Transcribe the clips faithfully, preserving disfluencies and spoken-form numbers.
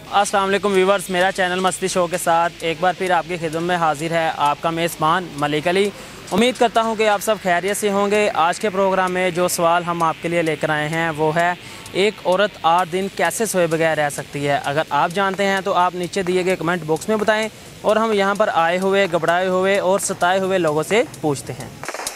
अस्सलाम वालेकुम व्यूवर्स, मेरा चैनल मस्ती शो के साथ एक बार फिर आपकी खिदमत में हाजिर है आपका मेज़बान मलिक अली। उम्मीद करता हूं कि आप सब खैरियत से होंगे। आज के प्रोग्राम में जो सवाल हम आपके लिए लेकर आए हैं वो है, एक औरत आठ दिन कैसे सोए बगैर रह सकती है। अगर आप जानते हैं तो आप नीचे दिए गए कमेंट बॉक्स में बताएं और हम यहां पर आए हुए, घबराए हुए और सताए हुए लोगों से पूछते हैं।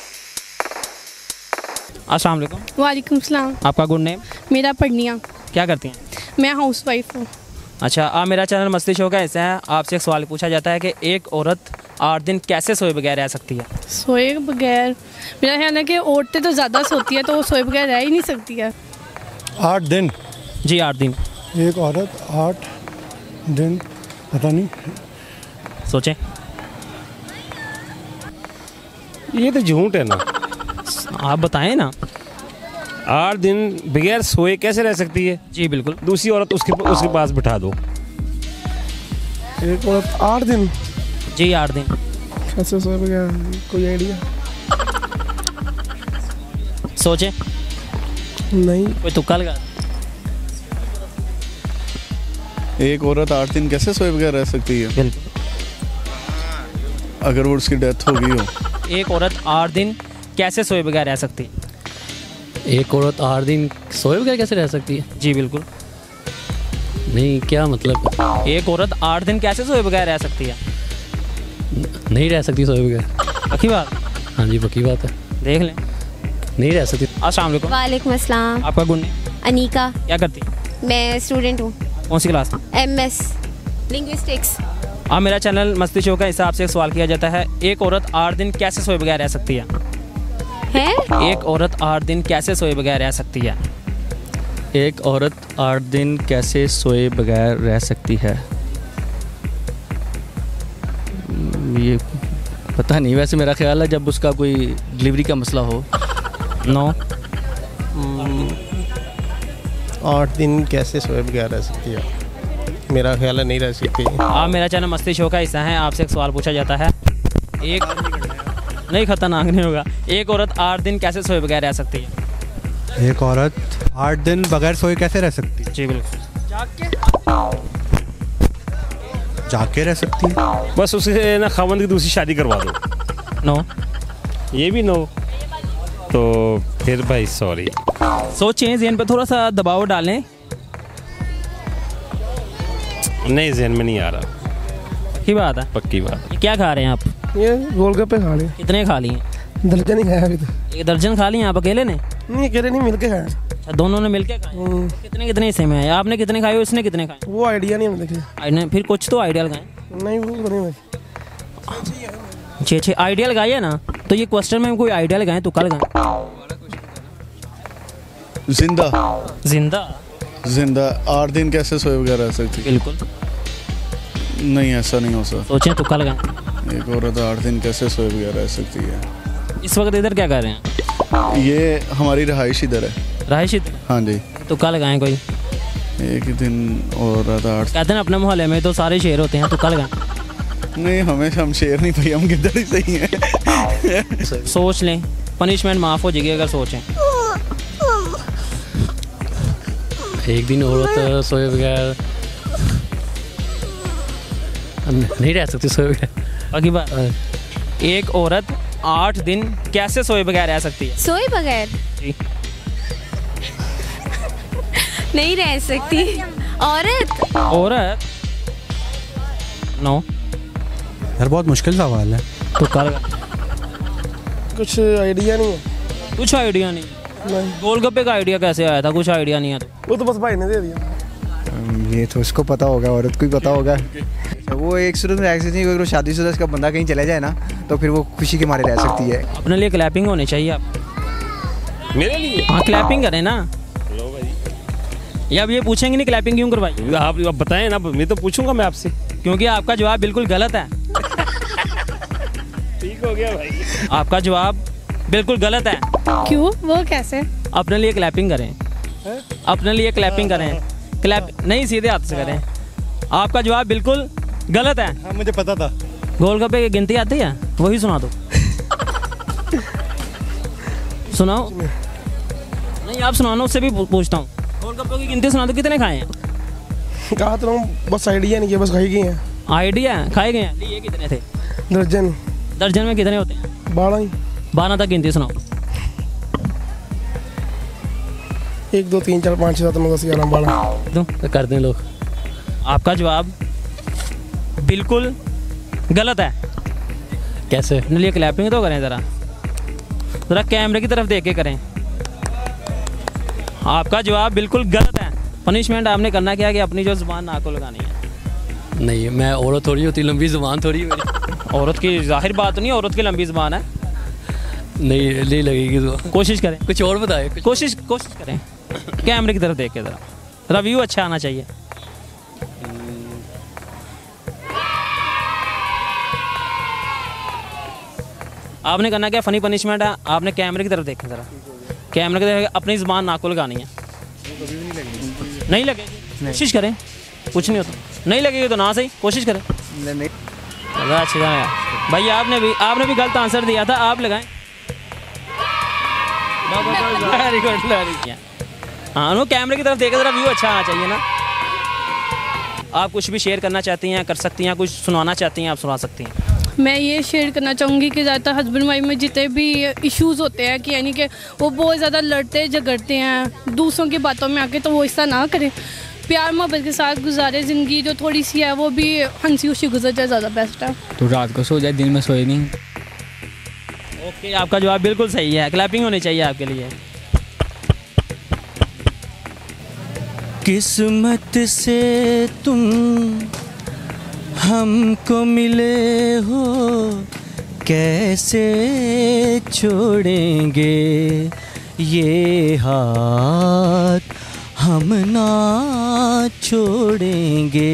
अस्सलाम वालेकुम। वालेकुम सलाम। आपका गुड नेम? मेरा पढ़निया। क्या करती हैं? मैं हाउस वाइफ हूँ। अच्छा, आप मेरा चैनल मस्ती शो का हिस्सा है। आपसे एक सवाल पूछा जाता है कि एक औरत आठ दिन कैसे सोए बगैर रह सकती है। सोए बगैर, मेरा ख्याल है कि औरतें तो ज़्यादा सोती है तो वो सोए बगैर रह ही नहीं सकती है। आठ दिन? जी आठ दिन। एक औरत आठ दिन, पता नहीं, सोचें। ये तो झूठ है ना। आप बताएं ना। आठ दिन बगैर सोए कैसे रह सकती है? जी बिल्कुल। दूसरी औरत उसके उसके पास बिठा दो। एक औरत आठ दिन? जी आठ दिन। कैसे सोए बगैर, कोई आइडिया? सोचें। नहीं। कोई तुक्का लगा। एक औरत आठ दिन कैसे सोए बगैर रह सकती है? बिल्कुल। अगर वो उसकी डेथ हो गई हो। एक औरत आठ दिन कैसे सोए बगैर रह सकती है? एक औरत आठ दिन सोए बगैर कैसे रह सकती है? जी बिल्कुल। नहीं, क्या मतलब? एक औरत आठ दिन कैसे सोए बगैर रह सकती है? नहीं रह सकती सोए बगैर। पक्की बात? हाँ जी, पक्की बात है। देख लें। नहीं रह सकती। अस्सलाम वालेकुम। वालेकुम अस्सलाम। आपका गुड नेम? अनीका। क्या करती है? मैं स्टूडेंट हूँ। कौन सी क्लास? M S linguistics. आप मेरा चैनल मस्ती शो का हिसाब से एक सवाल किया जाता है, एक औरत आठ दिन कैसे सोए बगैर रह सकती है? है? एक औरत आठ दिन कैसे सोए बगैर रह सकती है? एक औरत आठ दिन कैसे सोए बगैर रह सकती है? ये पता नहीं, वैसे मेरा ख्याल है जब उसका कोई डिलीवरी का मसला हो। नो। आठ दिन कैसे सोए बगैर रह सकती है? मेरा ख्याल है नहीं रह सकती। आप मेरा चैनल मस्ती शो का हिस्सा है। आपसे एक सवाल पूछा जाता है, एक नहीं, खतरनाक नहीं होगा। एक औरत आठ दिन कैसे सोए बगैर रह सकती है? एक औरत आठ दिन बगैर सोए कैसे रह सकती है? जी बिल्कुल। जाके रह सकती है। बस उसे ना खामन की दूसरी शादी करवा दो। नो। ये भी नो। तो फिर भाई सॉरी। सोचें, ज़हन पे थोड़ा सा दबाव डालें। नहीं, जहन में नहीं आ रहा। की बात है? पक्की बात। ये क्या खा रहे हैं आप? ये गोलगप्पे खा लिए। कितने खा लिए? दर्जन ही खाया अभी तो। एक दर्जन खा लिए आप अकेले ने? नहीं, अकेले नहीं, मिलके खाया। अच्छा, दोनों ने मिलके खाए। कितने कितने हिस्से में है? आपने कितने खाए, उसने कितने खाए? वो आइडिया नहीं है देखिए। फिर कुछ तो आइडिया लगाएं। नहीं, वो नहीं। छः छः आइडिया लगाइए ना, तो ये क्वेश्चन में कोई आइडिया लगाएं तो कल लगाएं। जिंदा? जिंदा? जिंदा आठ दिन कैसे सोए बगैर रह सकती है? बिल्कुल। नहीं, ऐसा नहीं हो सकता। सोचें तो कल लगाएं। एक औरत आठ दिन कैसे सोए बगैर रह सकती है? इस वक्त इधर क्या कर रहे हैं? ये हमारी रहाइश इधर है। रहाइश इधर? हाँ जी। तो कल लगाएं कोई। एक दिन औरत आठ। कहते हैं अपने मोहल्ले में तो सारे शेर होते हैं, तो कल लगाएं। नहीं, हमें हम शेर नहीं भाई, हम किधर ही सही हैं। सोच लें, पनिशमेंट माफ़ हो जाएगी अगर सोचें। एक दिन औरत सोए बगैर नहीं रह सकती सोए बगैर। बाकी बात, एक औरत आठ दिन कैसे सोए बगैर रह सकती है? सोए बगैर? जी। नहीं रह सकती। औरत? औरत? नो। यार बहुत मुश्किल सवाल है। तो कल कुछ आइडिया नहीं है। कुछ आइडिया नहीं? नहीं। गोलगप्पे का आइडिया कैसे आया था? कुछ आइडिया नहीं है तो? वो तो बस भाई ने दे दिया। ये तो उसको पता होगा, औरत को ही पता होगा। वो एक सूरत में ऐसे नहीं, अगर शादीशुदा इसका बंदा कहीं चले जाए ना तो फिर वो खुशी के मारे रह सकती है। अपने लिए क्लैपिंग होनी चाहिए आप। मेरे लिए? हाँ, क्लैपिंग करें ना। लो भाई। या अब ये पूछेंगे नहीं क्लैपिंग क्यों करवाई? आप आप बताएं ना, मैं तो पूछूंगा मैं आपसे। क्योंकि आपका जवाब बिल्कुल गलत है। ठीक हो गया भाई। आपका जवाब बिल्कुल गलत है। क्यों? वो कैसे? अपने लिए क्लैपिंग करें। अपने लिए क्लैपिंग करें। क्लैप नहीं, सीधे हाथ से करें। आपका जवाब बिल्कुल गलत है। हाँ, मुझे पता था। गोलगप्पे की गिनती आती है, वही सुना दो। सुनाओ। नहीं, आप सुनाना, उससे भी पूछता हूँ। गोलगप्पे की गिनती सुना दो, कितने खाए हैं? कहा तो हूँ, बस आइडिया नहीं है, बस खाई गई हैं। आइडिया खाए गए हैं। लिए कितने थे? दर्जन। दर्जन में कितने होते हैं? बारह ही। बारह तक गिनती सुनाओ। एक दो तीन चार पाँच छः सात नौ दस ग्यारह बारह। दो तो कर दें लोग। आपका जवाब बिल्कुल गलत है। कैसे? लिए क्लैपिंग तो करें ज़रा, ज़रा कैमरे की तरफ देख के करें। आपका जवाब बिल्कुल गलत है। पनिशमेंट आपने करना क्या है कि अपनी जो ज़ुबान नाक को लगानी है। नहीं, मैं औरत थोड़ी होती, लंबी ज़ुबान थोड़ी है मेरी। औरत की जाहिर बात नहीं है, औरत की लंबी ज़ुबान है। नहीं नहीं लगेगी ज़ुबान। कोशिश करें, कुछ और बताए। कुछ कोशिश कोशिश करें कैमरे की तरफ देख के ज़रा, ज़रा व्यू अच्छा आना चाहिए। आपने करना क्या, फ़नी पनिशमेंट है, आपने कैमरे की तरफ देखें ज़रा, कैमरे की तरफ अपनी ज़ुबान नाक को लगानी है। नहीं लगेगी, कोशिश करें, कुछ नहीं होता। नहीं लगेगी तो ना सही, कोशिश करें। अच्छी तरह यार भाई, आपने भी आपने भी गलत आंसर दिया था, आप लगाएं। Very good, very good. हाँ, वो कैमरे की तरफ देखे, ज़रा व्यू अच्छा आना चाहिए ना। आप कुछ भी शेयर करना चाहती हैं कर सकती हैं, कुछ सुनाना चाहती हैं आप सुना सकती हैं। मैं ये शेयर करना चाहूँगी कि ज़्यादातर हस्बैंड वाइफ में जितने भी इश्यूज़ होते हैं कि यानी कि वो बहुत ज़्यादा लड़ते झगड़ते हैं दूसरों की बातों में आके, तो वो ऐसा ना करें। प्यार मोहब्बत के साथ गुजारे ज़िंदगी, जो थोड़ी सी है वो भी हंसी खुशी गुजर जाए, ज़्यादा बेस्ट है। तो रात को सो जाए, दिन में सोए नहीं। ओके, आपका जवाब बिल्कुल सही है। क्लैपिंग होनी चाहिए आपके लिए। किस्मत से तुम हमको मिले हो, कैसे छोड़ेंगे ये हाथ हम ना छोड़ेंगे।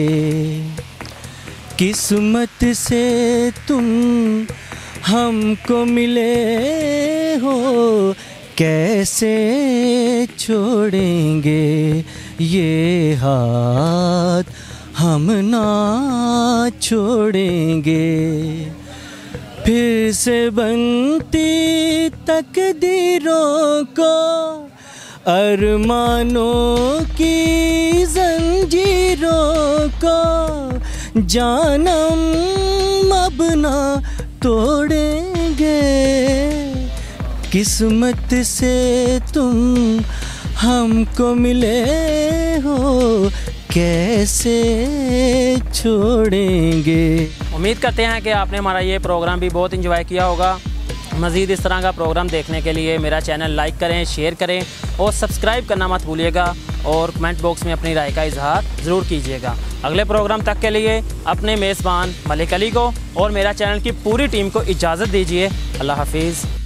किस्मत से तुम हमको मिले हो, कैसे छोड़ेंगे ये हाथ हम ना छोड़ेंगे। फिर से बनती तकदीरों को अरमानों की जंजीरों को जानम अब ना तोड़ेंगे। किस्मत से तुम हमको मिले हो, कैसे छोड़ेंगे। उम्मीद करते हैं कि आपने हमारा ये प्रोग्राम भी बहुत इंजॉय किया होगा। मज़ीद इस तरह का प्रोग्राम देखने के लिए मेरा चैनल लाइक करें, शेयर करें और सब्सक्राइब करना मत भूलिएगा, और कमेंट बॉक्स में अपनी राय का इजहार ज़रूर कीजिएगा। अगले प्रोग्राम तक के लिए अपने मेज़बान मलिक अली को और मेरा चैनल की पूरी टीम को इजाज़त दीजिए। अल्लाह हाफिज़।